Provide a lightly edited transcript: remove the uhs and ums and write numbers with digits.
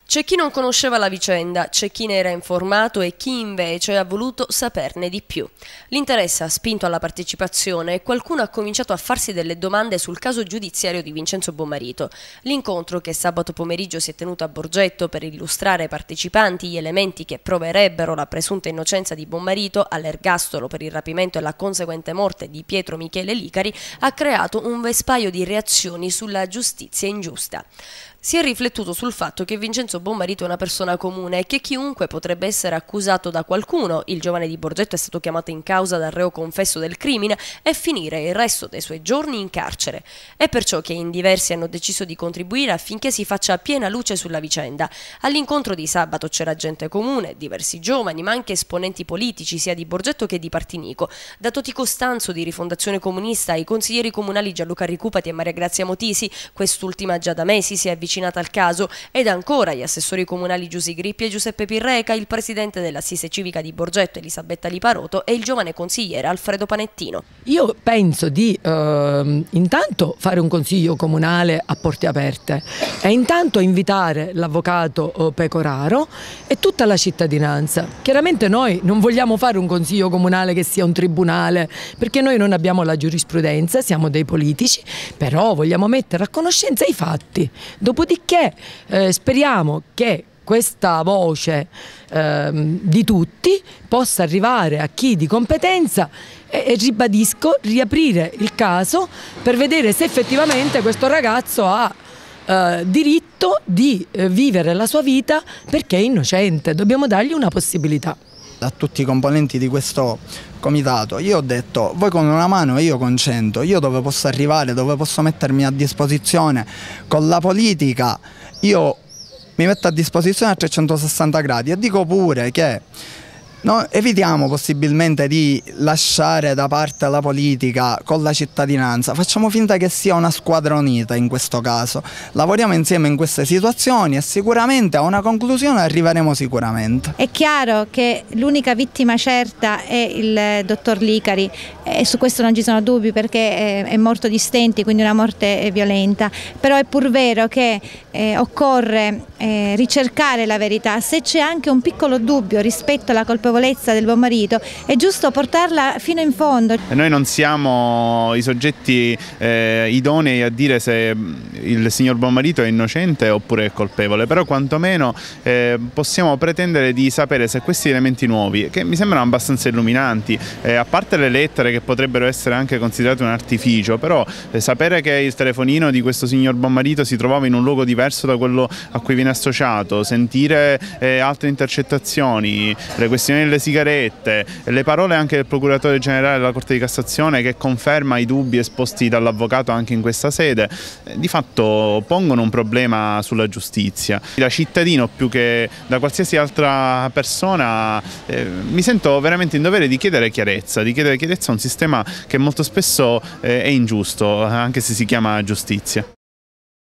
C'è chi non conosceva la vicenda, c'è chi ne era informato e chi invece ha voluto saperne di più. L'interesse ha spinto alla partecipazione e qualcuno ha cominciato a farsi delle domande sul caso giudiziario di Vincenzo Bommarito. L'incontro, che sabato pomeriggio si è tenuto a Borgetto per illustrare ai partecipanti gli elementi che proverebbero la presunta innocenza di Bommarito all'ergastolo per il rapimento e la conseguente morte di Pietro Michele Licari, ha creato un vespaio di reazioni sulla giustizia ingiusta. Si è riflettuto sul fatto che Vincenzo Bommarito è una persona comune e che chiunque potrebbe essere accusato da qualcuno. Il giovane di Borgetto è stato chiamato in causa dal reo confesso del crimine e finire il resto dei suoi giorni in carcere. È perciò che in diversi hanno deciso di contribuire affinché si faccia piena luce sulla vicenda. All'incontro di sabato c'era gente comune, diversi giovani, ma anche esponenti politici sia di Borgetto che di Partinico. Da Toti Costanzo di Rifondazione Comunista ai consiglieri comunali Gianluca Ricupati e Maria Grazia Motisi, quest'ultima già da mesi si è avvicinata al caso, ed ancora gli assessori comunali Giusy Grippi e Giuseppe Pirreca, il presidente dell'Assise Civica di Borgetto Elisabetta Liparoto e il giovane consigliere Alfredo Panettino. Io penso di intanto fare un consiglio comunale a porte aperte e intanto invitare l'avvocato Pecoraro e tutta la cittadinanza. Chiaramente noi non vogliamo fare un consiglio comunale che sia un tribunale, perché noi non abbiamo la giurisprudenza, siamo dei politici, però vogliamo mettere a conoscenza i fatti. Dopodiché speriamo che questa voce di tutti possa arrivare a chi di competenza e ribadisco, riaprire il caso per vedere se effettivamente questo ragazzo ha diritto di vivere la sua vita, perché è innocente, dobbiamo dargli una possibilità. A tutti i componenti di questo comitato io ho detto: voi con una mano e io con 100, io dove posso arrivare, dove posso mettermi a disposizione con la politica, io mi metto a disposizione a 360 gradi e dico pure che evitiamo possibilmente di lasciare da parte la politica con la cittadinanza, facciamo finta che sia una squadra unita in questo caso, lavoriamo insieme in queste situazioni e sicuramente a una conclusione arriveremo sicuramente. È chiaro che l'unica vittima certa è il dottor Licari e su questo non ci sono dubbi, perché è morto di stenti, quindi una morte violenta, però è pur vero che occorre ricercare la verità. Se c'è anche un piccolo dubbio rispetto alla colpevolezza del Bommarito, è giusto portarla fino in fondo. Noi non siamo i soggetti idonei a dire se il signor Bommarito è innocente oppure è colpevole, però quantomeno possiamo pretendere di sapere se questi elementi nuovi, che mi sembrano abbastanza illuminanti, a parte le lettere che potrebbero essere anche considerate un artificio, però sapere che il telefonino di questo signor Bommarito si trovava in un luogo diverso da quello a cui viene associato, sentire altre intercettazioni, le questioni delle sigarette, le parole anche del procuratore generale della Corte di Cassazione che conferma i dubbi esposti dall'avvocato anche in questa sede, di fatto pongono un problema sulla giustizia. Da cittadino più che da qualsiasi altra persona mi sento veramente in dovere di chiedere chiarezza a un sistema che molto spesso è ingiusto, anche se si chiama giustizia.